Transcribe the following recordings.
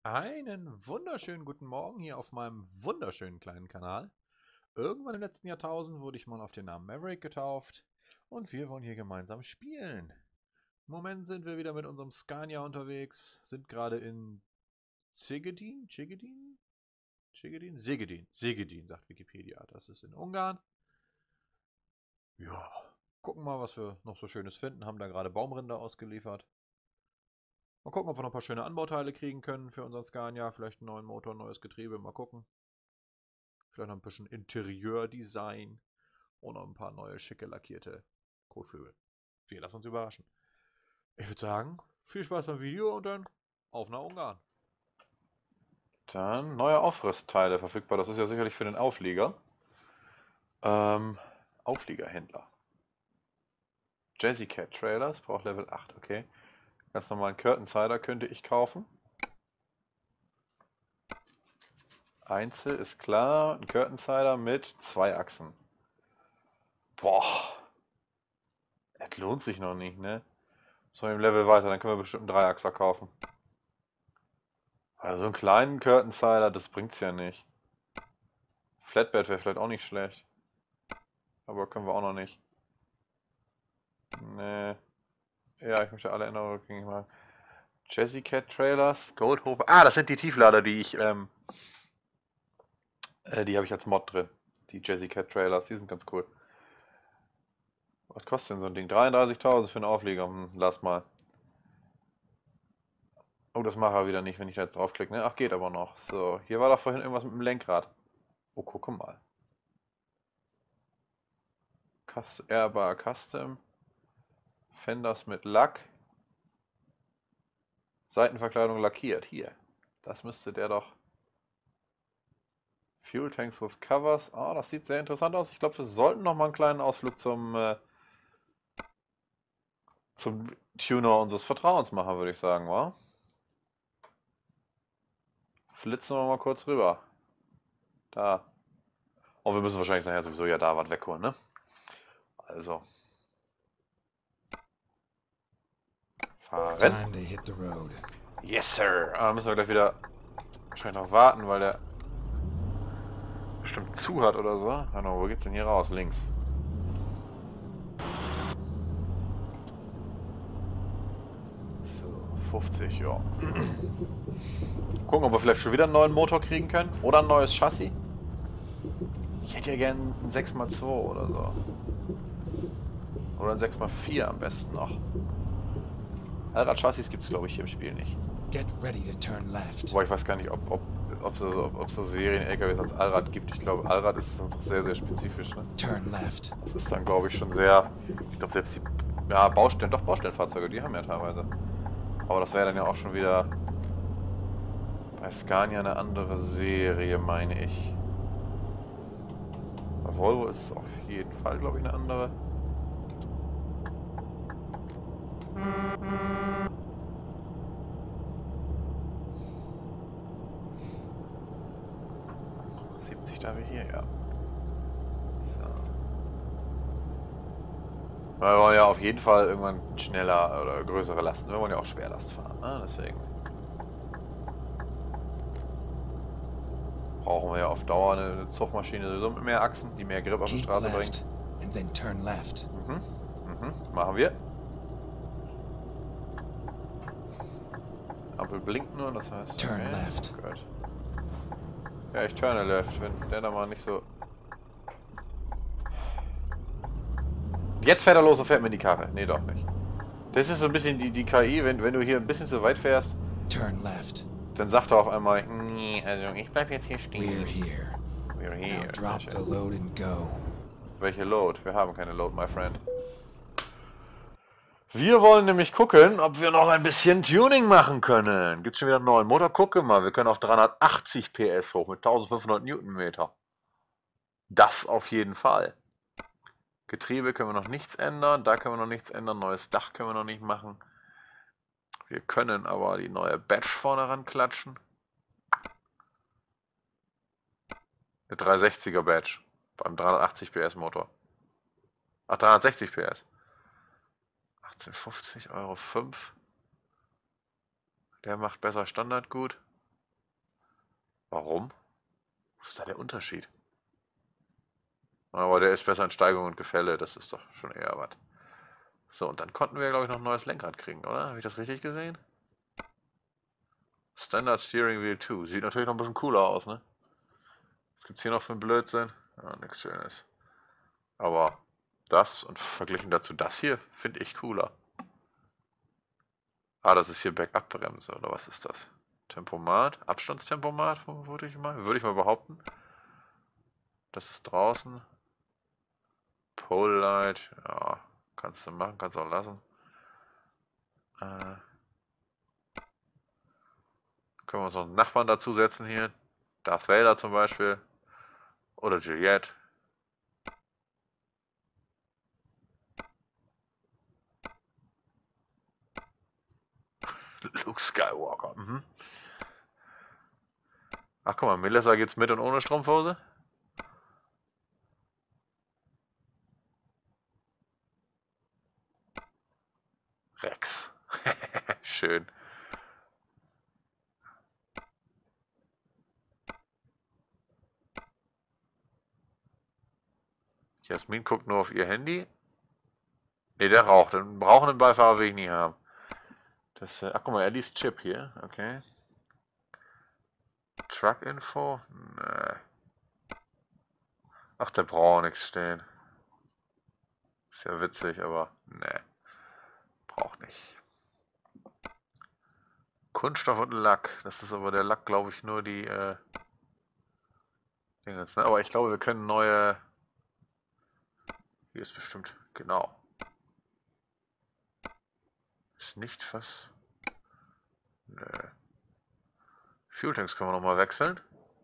Einen wunderschönen guten Morgen hier auf meinem wunderschönen kleinen Kanal. Irgendwann im letzten Jahrtausend wurde ich mal auf den Namen Maverick getauft und wir wollen hier gemeinsam spielen. Im Moment sind wir wieder mit unserem Scania unterwegs, sind gerade in Szegedin? Szegedin? Szegedin? Segedin. Segedin, sagt Wikipedia. Das ist in Ungarn. Ja, gucken mal, was wir noch so Schönes finden. Haben da gerade Baumrinder ausgeliefert. Mal gucken, ob wir noch ein paar schöne Anbauteile kriegen können für unseren Scania. Vielleicht einen neuen Motor, ein neues Getriebe. Mal gucken. Vielleicht noch ein bisschen Interieurdesign und noch ein paar neue schicke lackierte Kotflügel. Wir lassen uns überraschen. Ich würde sagen, viel Spaß beim Video und dann auf nach Ungarn. Dann neue Aufrüstteile verfügbar. Das ist ja sicherlich für den Auflieger. Ähm, Aufliegerhändler. Jazzy Cat Trailers braucht Level 8, okay. Ganz normalen Curtainsider könnte ich kaufen. Einzel ist klar. Ein Curtainsider mit 2 Achsen. Boah. Das lohnt sich noch nicht, ne? So im Level weiter, dann können wir bestimmt einen Dreiachser kaufen. Also so einen kleinen Curtainsider, das bringt's ja nicht. Flatbed wäre vielleicht auch nicht schlecht. Aber können wir auch noch nicht. Nee. Ja, ich möchte alle Änderungen rückgängig machen. Jazzy Cat Trailers, Goldhofer. Ah, das sind die Tieflader, die habe ich als Mod drin. Die Jazzy Cat Trailers, die sind ganz cool. Was kostet denn so ein Ding? 33.000 für einen Auflieger. Lass mal. Oh, das mache ich wieder nicht, wenn ich da jetzt draufklicke, ne? Ach, geht aber noch. So, hier war doch vorhin irgendwas mit dem Lenkrad. Oh, guck mal. Airbar Custom. Fenders mit Lack. Seitenverkleidung lackiert. Hier. Das müsste der doch. Fuel Tanks with Covers. Ah, das sieht sehr interessant aus. Ich glaube, wir sollten noch mal einen kleinen Ausflug zum Tuner unseres Vertrauens machen, würde ich sagen, wa? Flitzen wir mal kurz rüber. Da. Und wir müssen wahrscheinlich nachher sowieso ja da was wegholen, ne? Also. Fahren. Time to hit the road. Yes, sir. Aber müssen wir gleich wieder wahrscheinlich noch warten, weil der bestimmt zu hat oder so. Genau, wo geht's denn hier raus? Links. So, 50, ja. Gucken, ob wir vielleicht schon wieder einen neuen Motor kriegen können. Oder ein neues Chassis. Ich hätte ja gern ein 6x2 oder so. Oder ein 6x4 am besten noch. Allrad-Chassis gibt es, glaube ich, hier im Spiel nicht. Get ready to turn left. Wobei ich weiß gar nicht, ob es so Serien-LKWs als Allrad gibt. Ich glaube, Allrad ist doch sehr, sehr spezifisch, ne? Turn left. Das ist dann, glaube ich, schon sehr... Ich glaube, selbst die... Ja, Baustellenfahrzeuge, die haben ja teilweise. Aber das wäre dann ja auch schon wieder... Bei Scania eine andere Serie, meine ich. Bei Volvo ist es auf jeden Fall, glaube ich, eine andere. Da wir hier, ja. So. Wir wollen ja auf jeden Fall irgendwann schneller oder größere Lasten. Wir wollen ja auch Schwerlast fahren, ne? Deswegen brauchen wir ja auf Dauer eine Zugmaschine sowieso mit mehr Achsen, die mehr Grip auf die Keep Straße bringt. left and then turn left. Machen wir. Ampel blinkt nur, das heißt... Turn left. Gut. Ja, ich turne left, wenn der da mal nicht so... Jetzt fährt er los und fährt mir in die Karre. Nee, doch nicht. Das ist so ein bisschen die KI, wenn du hier ein bisschen zu weit fährst, Turn left. dann sagt er auf einmal, nee, also ich bleib jetzt hier We're stehen. here. We're Now here. drop the load and go. Welche Load? Wir haben keine Load, my friend. Wir wollen nämlich gucken, ob wir noch ein bisschen Tuning machen können. Gibt's schon wieder einen neuen Motor? Gucke mal, wir können auf 380 PS hoch mit 1500 Newtonmeter. Das auf jeden Fall. Getriebe können wir noch nichts ändern, da können wir noch nichts ändern, neues Dach können wir noch nicht machen. Wir können aber die neue Badge vorne ran klatschen. Eine 360er Badge beim 380 PS Motor. Ach, 360 PS. 1850 Euro 5. Der macht besser Standard gut. Warum? Was ist da der Unterschied? Aber der ist besser in Steigung und Gefälle, das ist doch schon eher was. So, und dann konnten wir, glaube ich, noch ein neues Lenkrad kriegen, oder? Habe ich das richtig gesehen? Standard Steering Wheel 2. Sieht natürlich noch ein bisschen cooler aus, ne? Was gibt's hier noch für einen Blödsinn? Ja, nichts Schönes. Aber das und verglichen dazu das hier, finde ich cooler. Ah, das ist hier Backup-Bremse, oder was ist das? Tempomat? Abstandstempomat, würde ich mal behaupten. Das ist draußen. Pole Light, ja, kannst du machen, kannst auch lassen. Können wir uns noch einen Nachbarn dazusetzen hier. Darth Vader zum Beispiel. Oder Juliette. Luke Skywalker. Mhm. Ach guck mal, Melissa geht's mit und ohne Strumpfhose. Rex. Schön. Jasmin guckt nur auf ihr Handy. Ne, der raucht. Den rauchenden Beifahrer will ich nie haben. Das, ach guck mal, er liest Chip hier. Okay. Truck Info? Nee. Ach, der braucht nichts stehen. Ist ja witzig, aber nee. Braucht nicht. Kunststoff und Lack. Das ist aber der Lack, glaube ich, nur die Dingens, ne? Aber ich glaube, wir können neue. Hier ist bestimmt. Genau. Ist nicht was. Nö. Fueltanks können wir nochmal wechseln.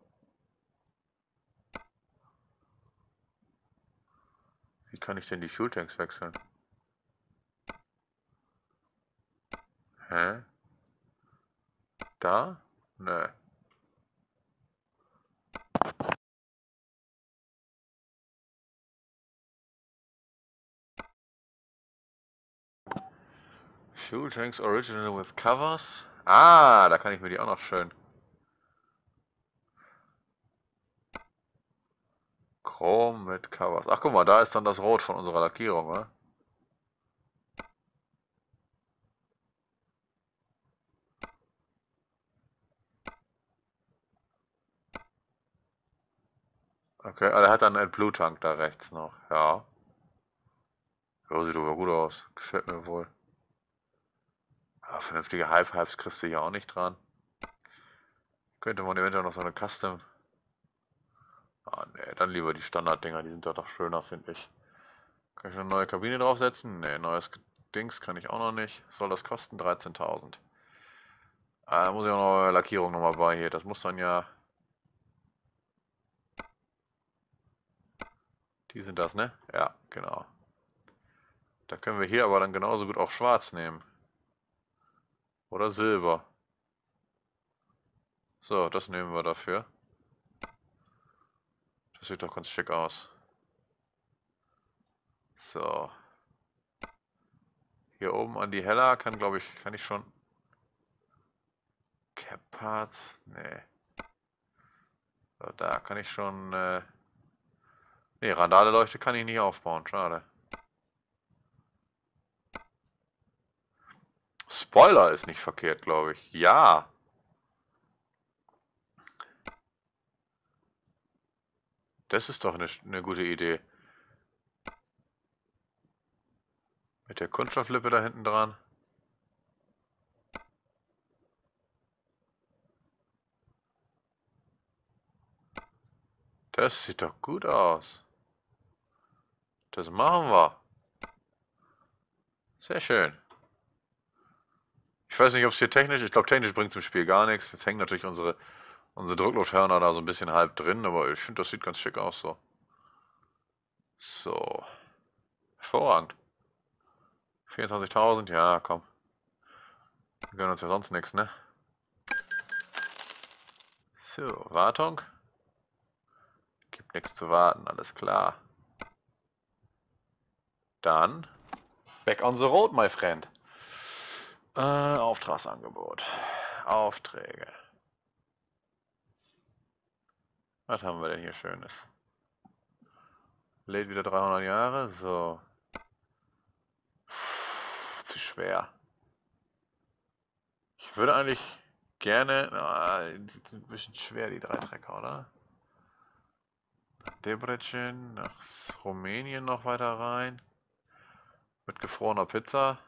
Wie kann ich denn die Fueltanks wechseln? Hä? Da? Nö. Fueltanks original with covers. Ah, da kann ich mir die auch noch schön. Chrom mit Covers. Ach, guck mal, da ist dann das Rot von unserer Lackierung, oder? Okay, ah, der hat dann einen Blue-Tank da rechts noch. Ja. Ja, sieht aber gut aus. Gefällt mir wohl. Aber vernünftige Hive-Hives kriegst du hier auch nicht dran. Könnte man eventuell noch so eine Custom. Ah, ne, dann lieber die Standard-Dinger, die sind doch schöner, finde ich. Kann ich eine neue Kabine draufsetzen? Ne, neues Dings kann ich auch noch nicht. Was soll das kosten? 13.000. Ah, da muss ich auch noch eine Lackierung nochmal bei hier. Das muss dann ja. Die sind das, ne? Ja, genau. Da können wir hier aber dann genauso gut auch schwarz nehmen. Oder Silber. So, das nehmen wir dafür. Das sieht doch ganz schick aus. So. Hier oben an die Heller kann, glaube ich, kann ich schon. Cap Parts? Nee. So, da kann ich schon. Nee, Randale-Leuchte kann ich nicht aufbauen. Schade. Spoiler ist nicht verkehrt, glaube ich. Ja. Das ist doch eine gute Idee. Mit der Kunststofflippe da hinten dran. Das sieht doch gut aus. Das machen wir. Sehr schön. Ich weiß nicht, ob es hier technisch, ich glaube technisch bringt es im Spiel gar nichts. Jetzt hängen natürlich unsere Drucklufthörner da so ein bisschen halb drin, aber ich finde, das sieht ganz schick aus so. So. Hervorragend. 24.000, ja, komm. Wir gönnen uns ja sonst nichts, ne? So, Wartung. Gibt nichts zu warten, alles klar. Dann back on the road, my friend. Auftragsangebot. Aufträge. Was haben wir denn hier Schönes? Lädt wieder 300 Jahre. So. Zu schwer. Ich würde eigentlich gerne... die sind ein bisschen schwer, die 3 Trecker, oder? Nach Debrecen, nach Rumänien noch weiter rein. Mit gefrorener Pizza.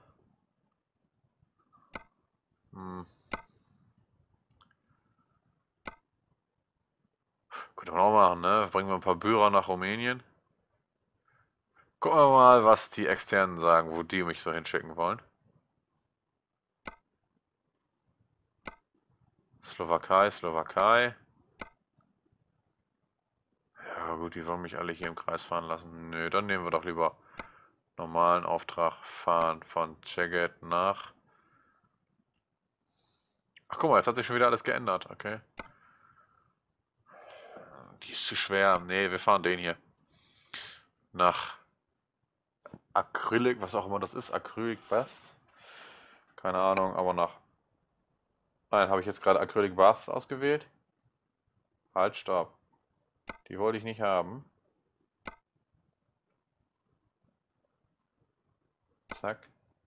Hm. Könnte man auch machen, ne? Bringen wir ein paar Bührer nach Rumänien. Gucken wir mal, was die Externen sagen, wo die mich so hinschicken wollen. Slowakei. Ja gut, die wollen mich alle hier im Kreis fahren lassen. Nö, dann nehmen wir doch lieber normalen Auftrag fahren von Szeged nach... Ach guck mal, jetzt hat sich schon wieder alles geändert, okay. Die ist zu schwer. Nee, wir fahren den hier. Nach Acrylic, was auch immer das ist. Acrylic Baths. Keine Ahnung, aber nach... Nein, habe ich jetzt gerade Acrylic Baths ausgewählt? Halt, stopp. Die wollte ich nicht haben. Zack.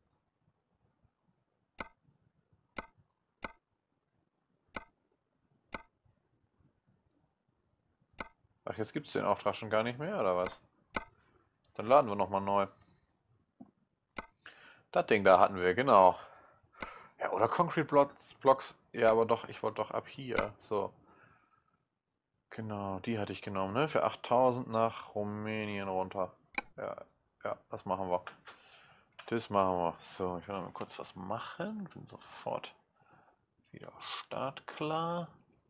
Ach, jetzt gibt es den Auftrag schon gar nicht mehr, oder was? Dann laden wir nochmal neu. Das Ding da hatten wir, genau. Ja, oder Concrete Blocks. Ja, aber doch, ich wollte doch ab hier. So. Genau, die hatte ich genommen, ne? Für 8000 nach Rumänien runter. Ja, ja, das machen wir. Das machen wir. So, ich will mal kurz was machen. Bin sofort wieder startklar.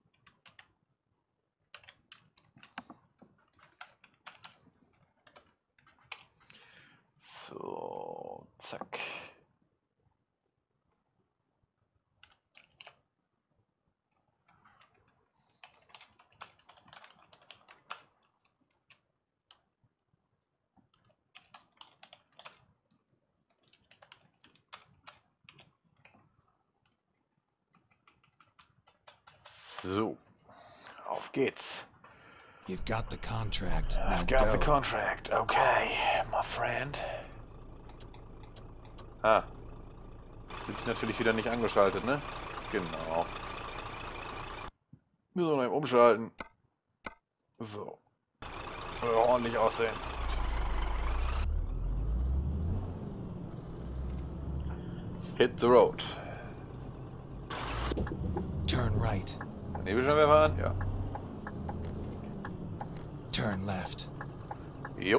So, zack. So, auf geht's. You've got the contract. Now I've got the go. contract. Okay, my friend. Ah. Sind die natürlich wieder nicht angeschaltet, ne? Genau. Müssen wir noch eben umschalten. So. Ordentlich aussehen. Hit the road. Turn right. Nebelscheinwerfer an? Ja. Turn left. Jo.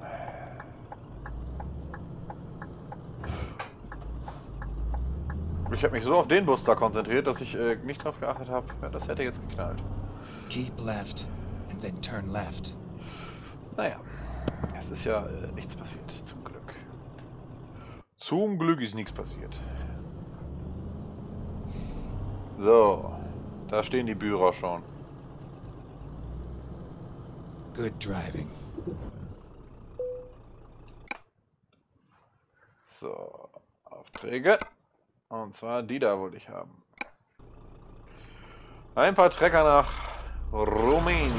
Ich habe mich so auf den Bus da konzentriert, dass ich nicht drauf geachtet habe. Ja, das hätte jetzt geknallt. Keep left and then turn left. Naja, es ist ja nichts passiert, zum Glück. Zum Glück ist nichts passiert. So, da stehen die Bührer schon. Good driving. So, Aufträge. Und zwar die da wollte ich haben. Ein paar Trecker nach Rumänien.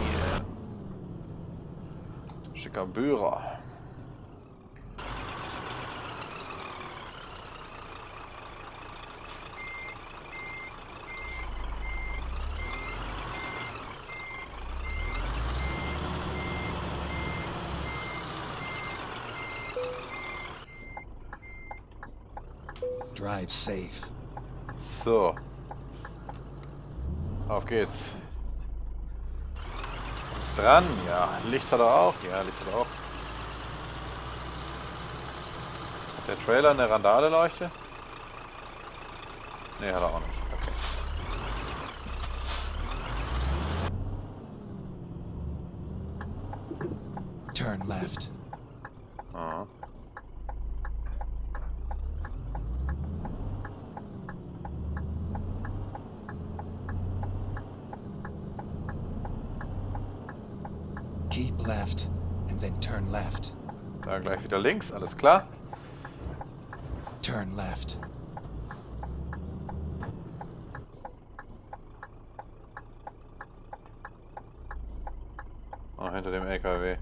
Schicker Bührer. Drive safe. So. Auf geht's. Ist dran? Ja. Licht hat er auch? Ja, Licht hat er auch. Hat der Trailer eine Randale-Leuchte? Ne, hat er auch nicht. Okay. Turn left. Aha. Keep left and then turn left. Da gleich wieder links, alles klar. Turn left. hinter dem LKW.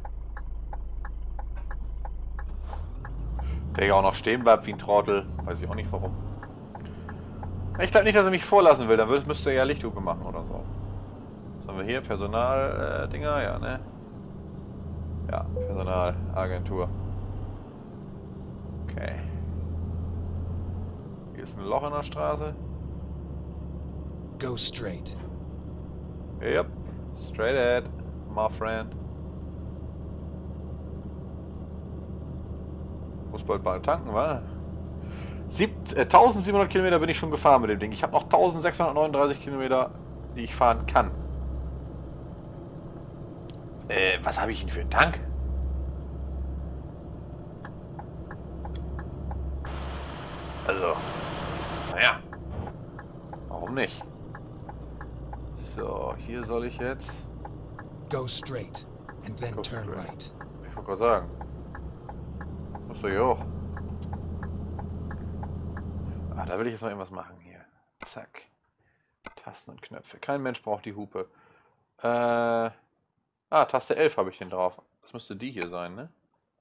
Der ja auch noch stehen bleibt wie ein Trottel. Weiß ich auch nicht warum. Ich glaube nicht, dass er mich vorlassen will. Dann müsste er ja Lichthupe machen oder so. Was haben wir hier? Personal-Dinger? Ja, ne? Ja, Personalagentur. Okay. Hier ist ein Loch in der Straße. Go straight. Yep. Straight ahead, my friend. Muss bald tanken, wa? 1700 Kilometer bin ich schon gefahren mit dem Ding. Ich habe noch 1639 Kilometer, die ich fahren kann. Was habe ich denn für einen Tank? Also, naja. Warum nicht? So, hier soll ich jetzt... Go straight and then Go turn straight. right. Ich wollte gerade sagen. Muss doch hier hoch. Ah, da will ich jetzt noch irgendwas machen hier. Zack. Tasten und Knöpfe. Kein Mensch braucht die Hupe. Taste 11 habe ich den drauf. Das müsste die hier sein, ne?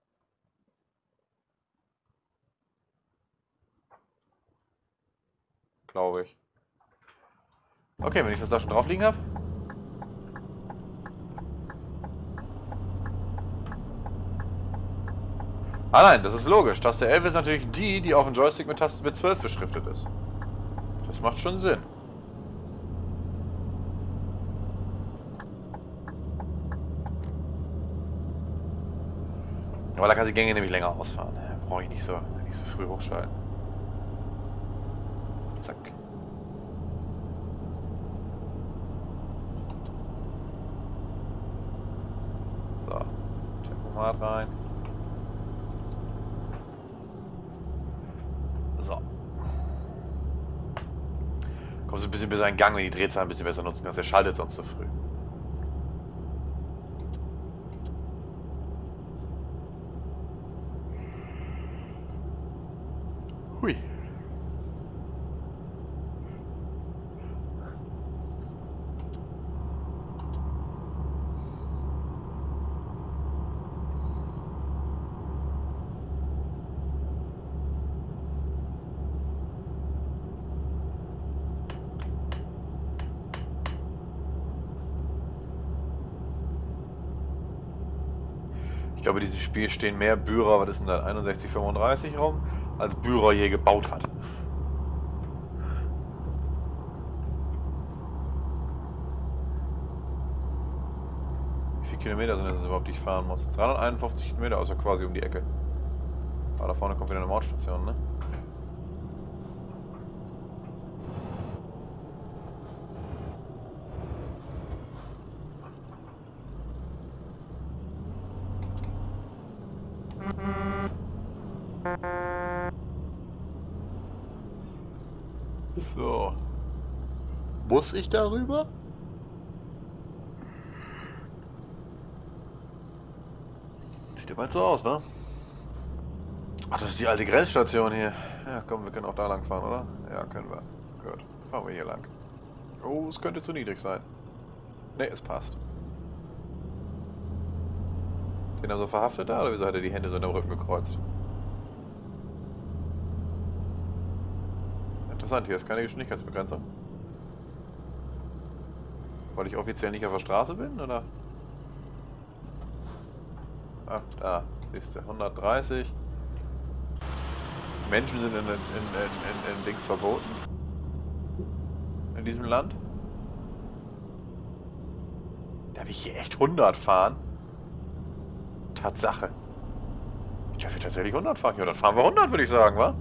Glaube ich. Okay, wenn ich das da schon drauf liegen habe. Ah nein, das ist logisch. Taste 11 ist natürlich die, die auf dem Joystick mit Taste mit 12 beschriftet ist. Das macht schon Sinn. Aber da kann die Gänge nämlich länger ausfahren. Brauche ich nicht so früh hochschalten. Zack. So. Tempomat rein. So. Kommst du ein bisschen besser in Gang, wenn die Drehzahl ein bisschen besser nutzen kannst. Der schaltet sonst zu früh. Hui. Ich glaube, in diesem Spiel stehen mehr Bührer, was ist denn da, 6135 rum, als Bührer je gebaut hat. Wie viele Kilometer sind das überhaupt, die ich fahren muss? 351 Kilometer, also quasi um die Ecke. Ah, da vorne kommt wieder eine Mautstation, ne? So. Muss ich darüber? Sieht ja bald so aus, wa? Ach, das ist die alte Grenzstation hier. Ja, komm, wir können auch da lang fahren, oder? Ja, können wir. Gut. Fahren wir hier lang. Oh, es könnte zu niedrig sein. Ne, es passt. Den haben sie verhaftet da, oder wieso hat er die Hände so in der Rücken gekreuzt? Interessant, hier ist keine Geschwindigkeitsbegrenzung. Weil ich offiziell nicht auf der Straße bin, oder? Ach, da, siehst du, 130. Menschen sind in Dings verboten. In diesem Land. Darf ich hier echt 100 fahren? Tatsache. Ich darf hier tatsächlich 100 fahren. Ja, dann fahren wir 100, würde ich sagen, wa?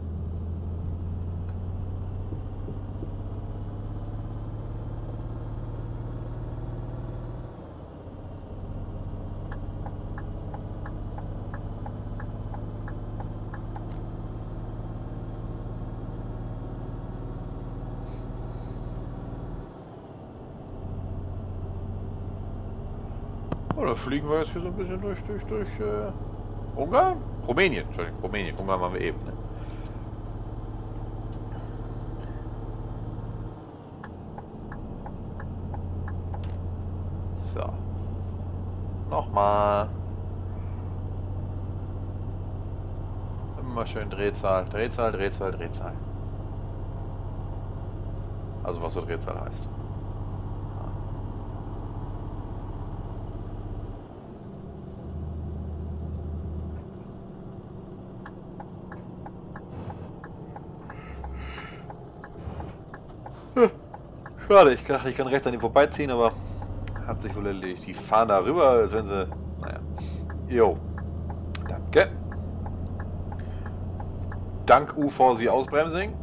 Oder fliegen wir jetzt hier so ein bisschen durch Ungarn? Rumänien, Entschuldigung, Rumänien. Ungarn waren wir eben, ne? So. Nochmal. Immer schön Drehzahl, Drehzahl, Drehzahl, Drehzahl. Also was so Drehzahl heißt. Schade, ich dachte, ich kann rechts an ihm vorbeiziehen, aber hat sich wohl erledigt. Die fahren da rüber, als wenn sie... Naja. Jo. Danke. Dank UVC Ausbremsing.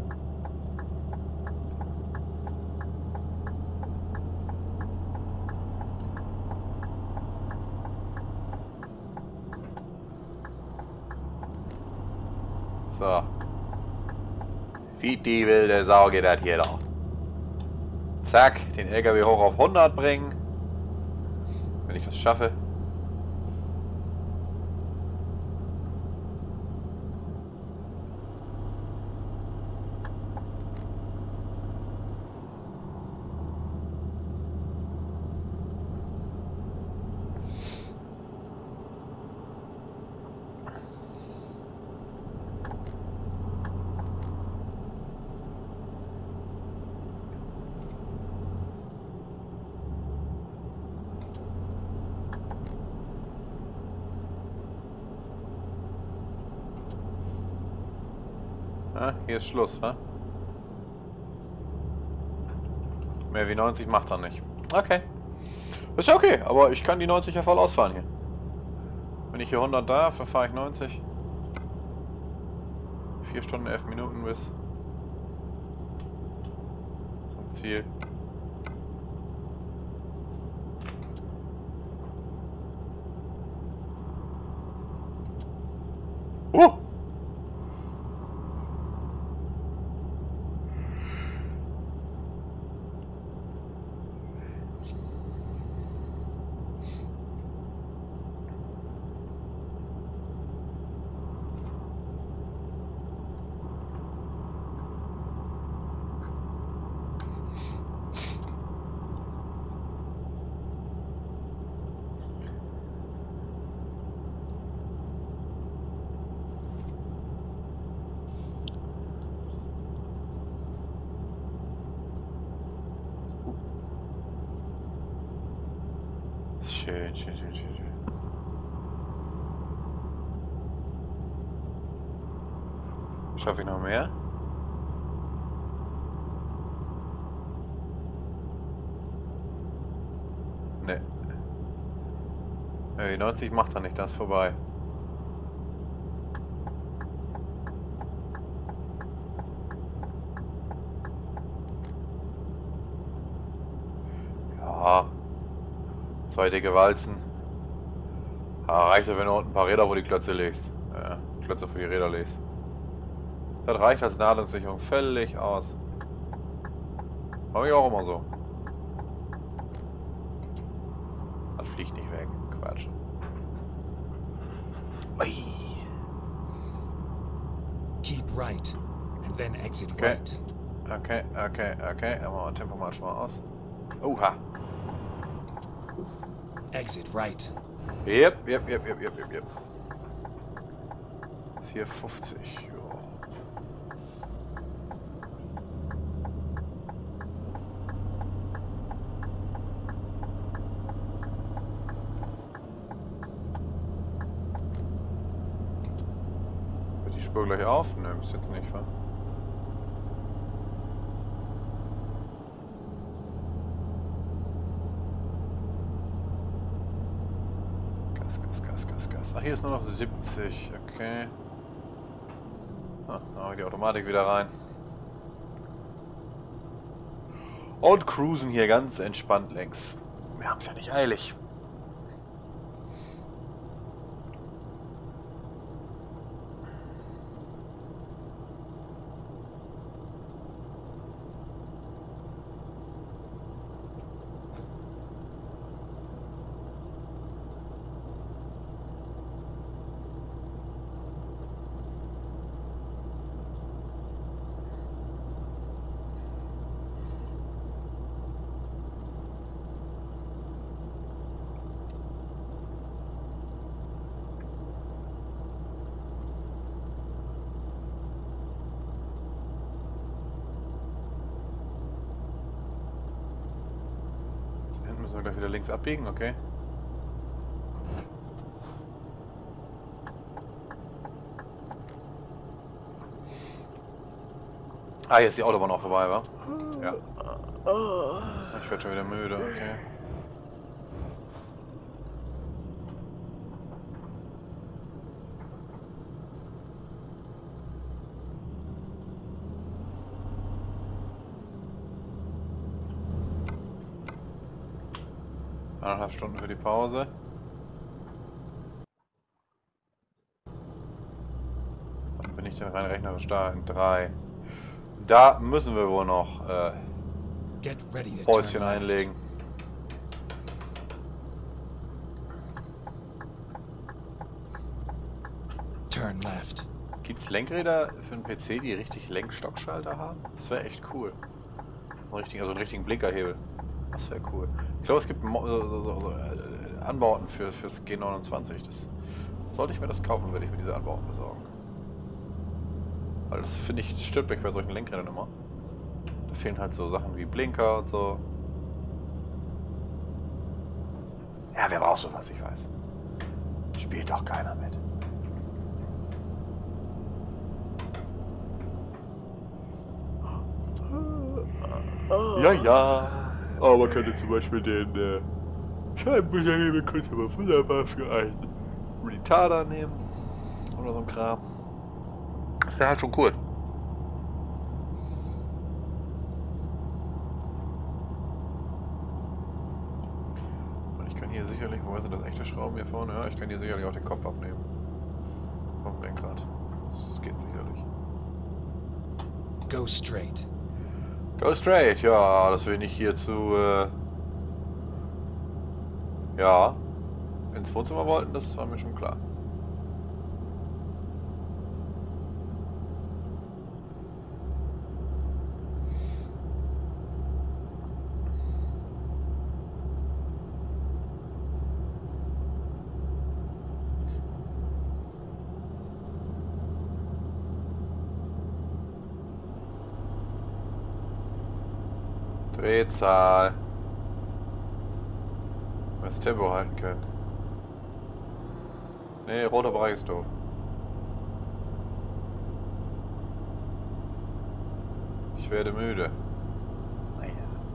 So. Wie die wilde Sau geht das hier doch. Zack, den LKW hoch auf 100 bringen. Wenn ich das schaffe. Ah, hier ist Schluss, wa? Mehr wie 90 macht er nicht. Okay. Ist ja okay, aber ich kann die 90 ja voll ausfahren hier. Wenn ich hier 100 darf, dann fahre ich 90. 4 Stunden, 11 Minuten bis zum Ziel. Schön, schön, schön, schön, schön. Schaffe ich noch mehr? Ne. Die 90 macht er nicht, das ist vorbei. Ja. Zwei dicke Walzen. Ja, reicht ja, wenn du unten ein paar Räder vor die Klötze legst. Klötze für die Räder legst. Das reicht als Ladungssicherung völlig aus. Mach ich auch immer so. Das fliegt nicht weg. Quatsch. Ui. Keep right, and then exit Okay. right. Okay. Dann machen wir Tempo mal schon mal aus. Oha. Exit right. Yep. Ist hier 50. Jo. Wird die Spur gleich auf? Nö, bis jetzt nicht, wa? Gas. Ach, hier ist nur noch 70, okay. Ah, da haben wir die Automatik wieder rein. Und cruisen hier ganz entspannt längs. Wir haben es ja nicht eilig. wir gleich wieder links abbiegen, okay. Ah, hier ist die Autobahn auch vorbei, wa? Ja. Ich werde schon wieder müde, okay. Eineinhalb Stunden für die Pause. Wann bin ich denn rein rechnerisch da? In 3. Da müssen wir wohl noch Get ready to Päuschen turn left. einlegen. Turn left. Gibt es Lenkräder für einen PC, die richtig Lenkstockschalter haben? Das wäre echt cool. Also einen richtigen Blinkerhebel. Das wäre cool. Ich glaube, es gibt Anbauten fürs G29. Sollte ich mir das kaufen, werde ich mir diese Anbauten besorgen. Weil das finde ich, stört mich bei solchen Lenkrädern immer. Da fehlen halt so Sachen wie Blinker und so. Ja, wer braucht sowas, ich weiß. Spielt doch keiner mit. Ja, ja. Aber man könnte zum Beispiel den Scheibenwischerhebel könnte man wunderbar für einen Retarder nehmen. Oder so ein Kram. Das wäre halt schon cool. Und ich kann hier sicherlich, wo sind das echte Schrauben hier vorne? Ja, ich kann hier sicherlich auch den Kopf abnehmen. Vom Lenkrad. Das geht sicherlich. Go straight. Go straight, ja, dass wir nicht hier zu, ja, ins Wohnzimmer wollten, das war mir schon klar. Drehzahl. Das Tempo halten können. Nee, roter Bereich ist doof. Ich werde müde. Naja.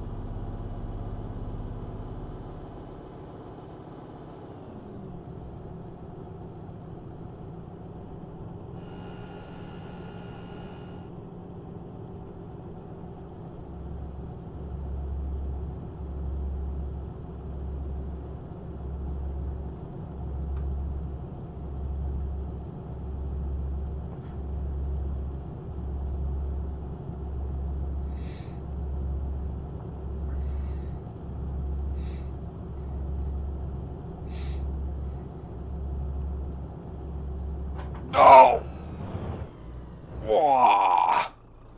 No! Boah!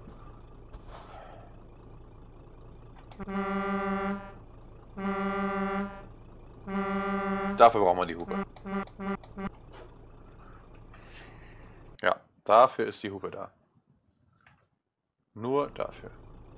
Dafür braucht man die Hupe. Ja, dafür ist die Hupe da. Nur dafür.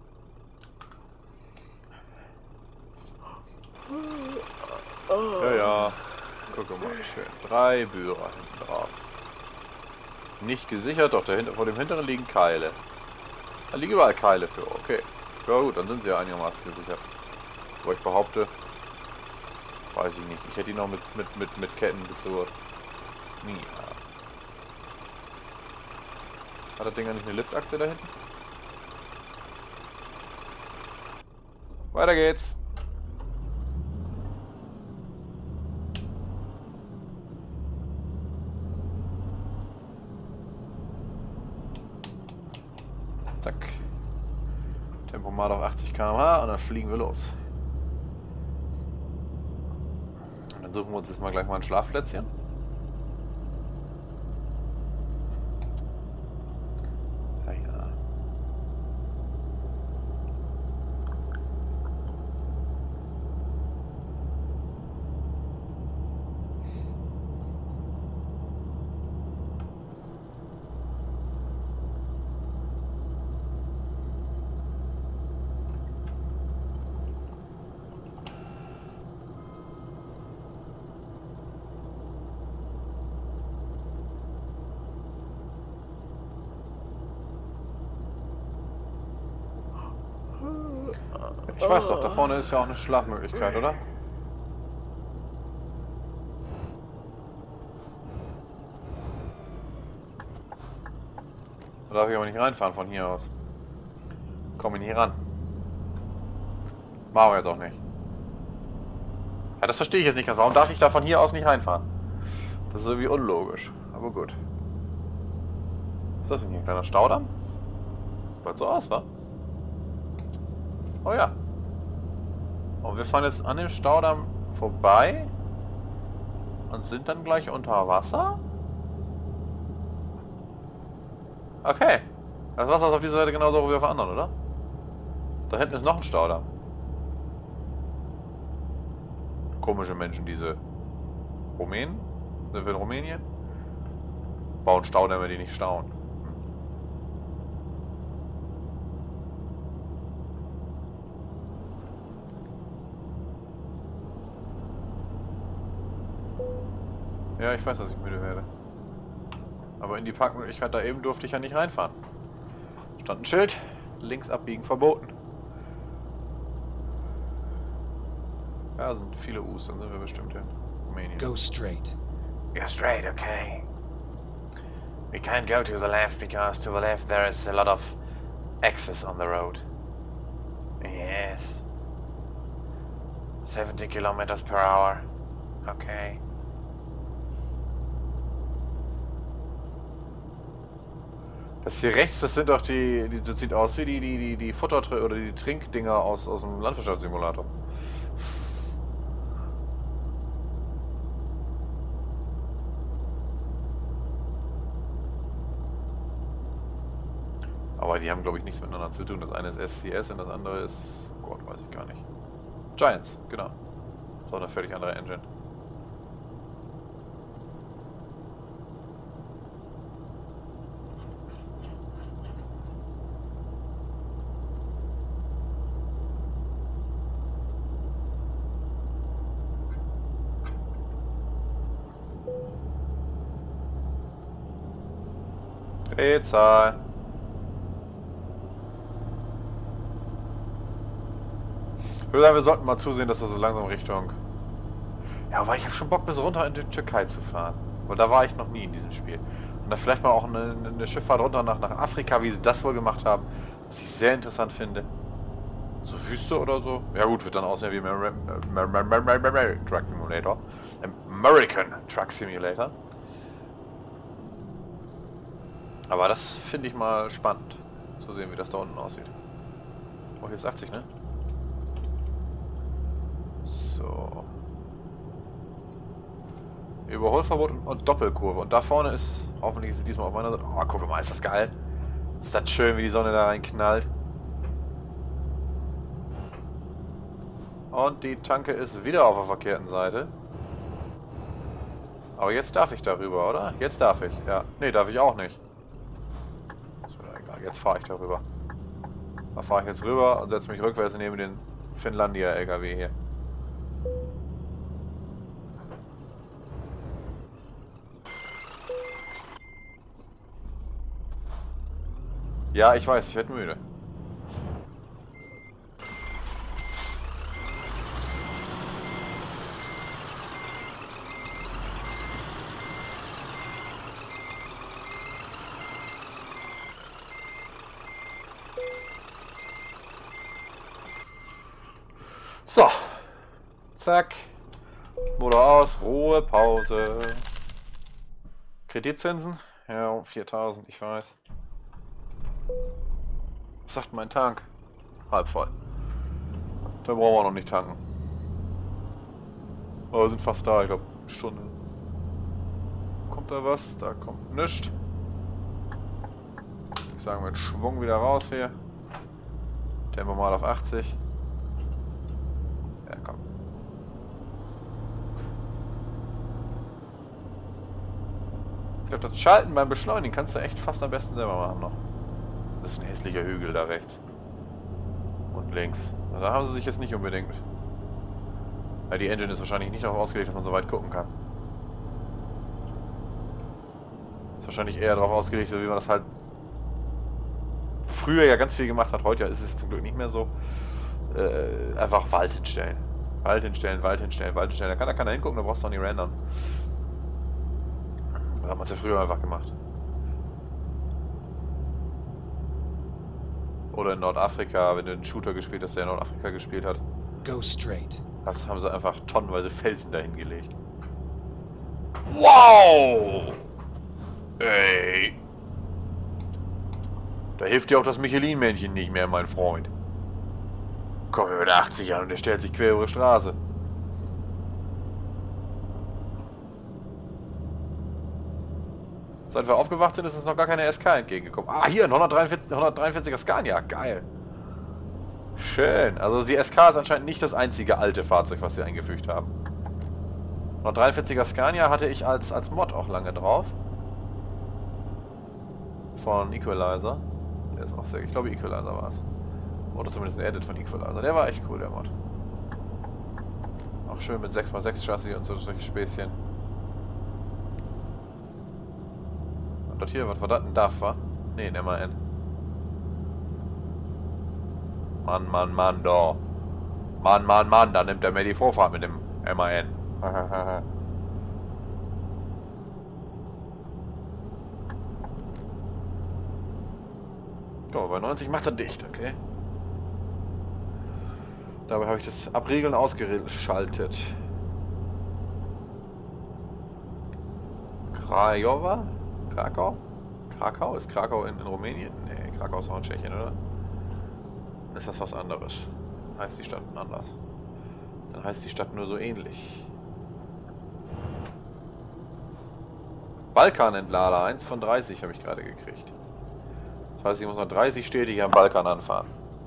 Ja, ja. Guck mal, schön. 3 Bührer hinten drauf. Nicht gesichert, doch dahinter, vor dem hinteren liegen Keile. Da liegen überall Keile für, okay. Ja gut, dann sind sie ja einigermaßen gesichert. Wo ich behaupte, weiß ich nicht. Ich hätte die noch mit Ketten bezurrt. Ja. Hat das Ding ja nicht eine Liftachse da hinten? Weiter geht's. Zack. Tempomat auf 80 km/h und dann fliegen wir los. Und dann suchen wir uns jetzt mal gleich mal ein Schlafplätzchen. Ja, ja. Ich weiß doch, da vorne ist ja auch eine Schlafmöglichkeit, oder? Da darf ich aber nicht reinfahren von hier aus. Komme ich nicht ran. Machen wir jetzt auch nicht. Ja, das verstehe ich jetzt nicht ganz. Warum darf ich da von hier aus nicht reinfahren? Das ist irgendwie unlogisch. Aber gut. Ist das denn hier ein kleiner Staudamm? Sieht bald so aus, wa? Oh ja. Und wir fahren jetzt an dem Staudamm vorbei und sind dann gleich unter Wasser? Okay. Das Wasser ist auf dieser Seite genauso hoch wie auf der anderen, oder? Da hinten ist noch ein Staudamm. Komische Menschen, diese Rumänen. Sind wir in Rumänien? Bauen Staudämme, die nicht stauen. Ja, ich weiß, dass ich müde werde. Aber in die Parkmöglichkeit da eben durfte ich ja nicht reinfahren. Stand ein Schild, links abbiegen verboten. Ja, sind viele U's, dann sind wir bestimmt in Rumänien. Go straight. Go straight, okay. We can't go to the left because to the left there is a lot of access on the road. Yes. 70 kilometers per hour. Okay. Das hier rechts, das sind doch das sieht aus wie die Futter- oder die Trinkdinger aus dem Landwirtschaftssimulator. Aber die haben, glaube ich, nichts miteinander zu tun. Das eine ist SCS und das andere ist... Gott, weiß ich gar nicht. Giants, genau. Das ist auch eine völlig andere Engine. Drehzahl. Ich würde sagen, wir sollten mal zusehen, dass wir so langsam Richtung... Ja, weil ich habe schon Bock, bis runter in die Türkei zu fahren. Weil da war ich noch nie in diesem Spiel. Und da vielleicht mal auch eine Schifffahrt runter nach Afrika, wie sie das wohl gemacht haben. Was ich sehr interessant finde. So Wüste oder so. Ja gut, wird dann aussehen wie Truck Simulator. American Truck Simulator. Aber das finde ich mal spannend. Zu sehen, wie das da unten aussieht. Oh, hier ist 80, ne? So. Überholverbot und Doppelkurve. Und da vorne ist, hoffentlich ist es diesmal auf meiner Seite. Oh, guck mal, ist das geil. Ist das schön, wie die Sonne da rein knallt. Und die Tanke ist wieder auf der verkehrten Seite. Aber jetzt darf ich darüber, oder? Jetzt darf ich. Ja. Nee, darf ich auch nicht. Ist mir egal. Jetzt fahre ich darüber. Da fahre ich jetzt rüber und setze mich rückwärts neben den Finlandia LKW hier. Ja, ich weiß, ich werde müde. So. Zack. Motor aus. Ruhepause. Kreditzinsen? Ja, 4000, ich weiß. Was sagt mein Tank? Halb voll. Da brauchen wir noch nicht tanken. Aber wir sind fast da, ich glaube, eine Stunde. Kommt da was? Da kommt nichts. Ich sage mit Schwung wieder raus hier. Tempo mal auf 80. Ja, komm. Ich glaube, das Schalten beim Beschleunigen kannst du echt fast am besten selber machen noch. Das ist ein hässlicher Hügel da rechts. Und links. Da haben sie sich jetzt nicht unbedingt. Weil die Engine ist wahrscheinlich nicht darauf ausgelegt, dass man so weit gucken kann. Ist wahrscheinlich eher darauf ausgelegt, wie man das halt früher ja ganz viel gemacht hat. Heute ist es zum Glück nicht mehr so. einfach Wald hinstellen. Wald hinstellen, Wald hinstellen, Wald hinstellen. Da kann keiner hingucken, da brauchst du auch nicht rendern. Da hat man es ja früher einfach gemacht. Oder in Nordafrika, wenn du einen Shooter gespielt hast, der in Nordafrika gespielt hat. Go straight. Das haben sie einfach tonnenweise Felsen dahin gelegt. Wow! Ey! Da hilft dir auch das Michelin-Männchen nicht mehr, mein Freund. Komm mit 80 an und der stellt sich quer über die Straße. Seit wir aufgewacht sind, ist uns noch gar keine SK entgegengekommen. Ah, hier, ein 143er Scania. Geil. Schön. Also die SK ist anscheinend nicht das einzige alte Fahrzeug, was sie eingefügt haben. 143er Scania hatte ich als Mod auch lange drauf. Von Equalizer. Der ist auch sehr, ich glaube Equalizer war es. Oder zumindest ein Edit von Equalizer. Der war echt cool, der Mod. Auch schön mit 6x6 Chassis und so solche Späßchen. Und das hier, was war das? Ein DAF, wa? Ne, ein MAN. Mann, Mann, Mann, da. Mann, Mann, Mann, da nimmt er mir die Vorfahrt mit dem MAN. So, bei 90 macht er dicht, okay. Dabei habe ich das Abriegeln ausgeschaltet. Craiova? Krakau? Krakau? Ist Krakau in Rumänien? Nee, Krakau ist auch in Tschechien, oder? Dann ist das was anderes. Heißt die Stadt anders. Dann heißt die Stadt nur so ähnlich. Balkanentlader, 1 von 30 habe ich gerade gekriegt. Das heißt, ich muss noch 30 stetig am Balkan anfahren.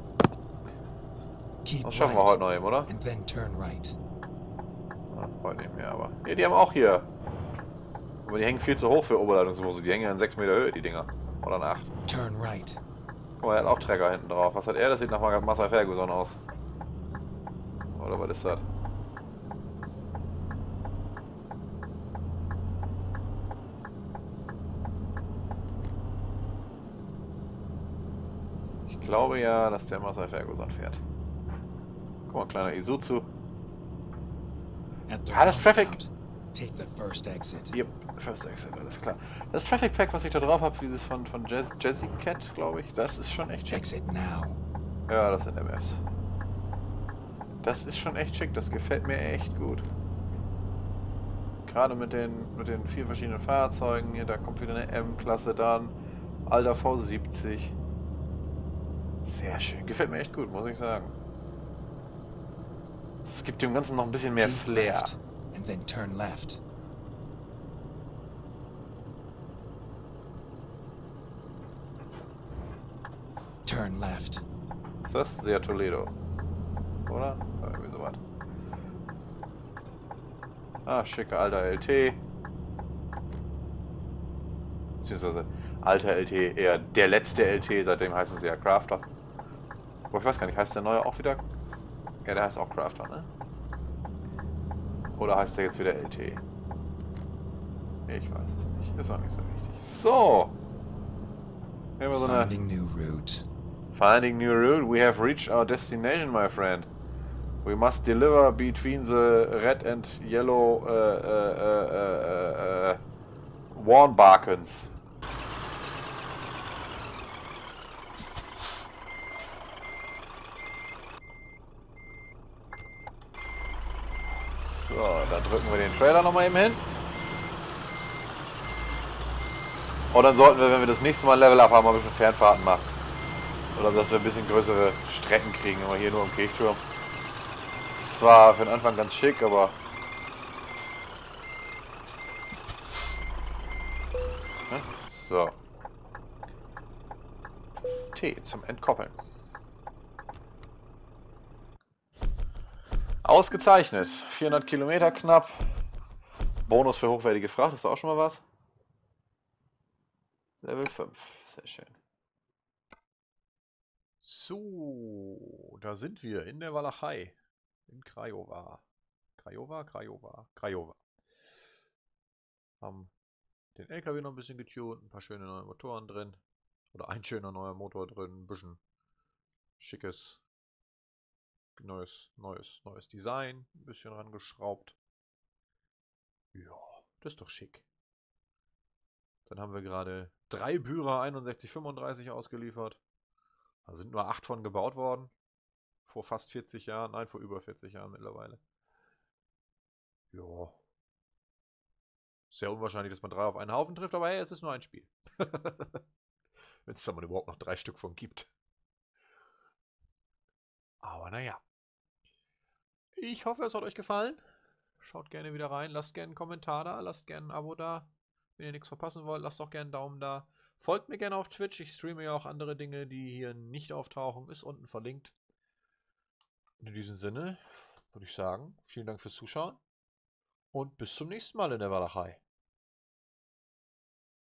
Das schaffen wir heute noch eben, oder? And then turn right. Ja, heute nicht mehr, aber... Ja, die haben auch hier. Aber die hängen viel zu hoch für Oberleitungsbusse. Die hängen ja in 6 Meter Höhe, die Dinger. Oder in 8. Turn right. Guck mal, er hat auch Trecker hinten drauf. Was hat er? Das sieht nach Massey Ferguson aus. Oder was ist das? Ich glaube ja, dass der Massey Ferguson fährt. Guck mal, kleiner Isuzu. At the Ah, das Traffic. roundabout, take the first exit. Yep, First Exit, alles klar. Das Traffic Pack, was ich da drauf habe, dieses von Jazzy Cat, glaube ich, das ist schon echt schick. Exit now. Ja, das sind MFs. Das ist schon echt schick, das gefällt mir echt gut. Gerade mit den 4 verschiedenen Fahrzeugen, hier, da kommt wieder eine M-Klasse dann. Alter V70. Sehr schön, gefällt mir echt gut, muss ich sagen. Es gibt dem Ganzen noch ein bisschen mehr Keep Flair. left, and then turn left. Turn left. Ist das? Sehr Toledo. Oder? Ja, irgendwie sowas. Ah, schicker alter LT. Beziehungsweise alter LT, eher der letzte LT, seitdem heißen sie ja Crafter. Aber ich weiß gar nicht, heißt der neue auch wieder? Ja, der heißt auch Crafter, ne? Oder heißt der jetzt wieder LT? Ich weiß es nicht, ist auch nicht so wichtig. So! Hier haben wir so eine... Finding new route. Finding new route, we have reached our destination, my friend. We must deliver between the red and yellow Warnbarkens. So, dann drücken wir den Trailer nochmal eben hin. Und dann sollten wir, wenn wir das nächste Mal Level Up haben, mal ein bisschen Fernfahrten machen. Oder dass wir ein bisschen größere Strecken kriegen, immer hier nur im Kirchturm. Das ist zwar für den Anfang ganz schick, aber... So. T zum Entkoppeln. Ausgezeichnet. 400 Kilometer knapp. Bonus für hochwertige Fracht, ist da auch schon mal was? Level 5, sehr schön. So, da sind wir in der Walachei. In Craiova. Craiova. Haben den LKW noch ein bisschen getunt, ein paar schöne neue Motoren drin. Oder ein schöner neuer Motor drin, ein bisschen schickes Neues Design, ein bisschen rangeschraubt. Ja, das ist doch schick. Dann haben wir gerade 3 Bührer 6135 ausgeliefert. Da sind nur 8 von gebaut worden. Vor fast 40 Jahren. Nein, vor über 40 Jahren mittlerweile. Ja. Sehr unwahrscheinlich, dass man 3 auf einen Haufen trifft, aber hey, es ist nur ein Spiel. Wenn es da mal überhaupt noch 3 Stück von gibt. Aber naja. Ich hoffe, es hat euch gefallen. Schaut gerne wieder rein. Lasst gerne einen Kommentar da. Lasst gerne ein Abo da. Wenn ihr nichts verpassen wollt, lasst auch gerne einen Daumen da. Folgt mir gerne auf Twitch. Ich streame ja auch andere Dinge, die hier nicht auftauchen. Ist unten verlinkt. In diesem Sinne würde ich sagen, vielen Dank fürs Zuschauen und bis zum nächsten Mal in der Walachei.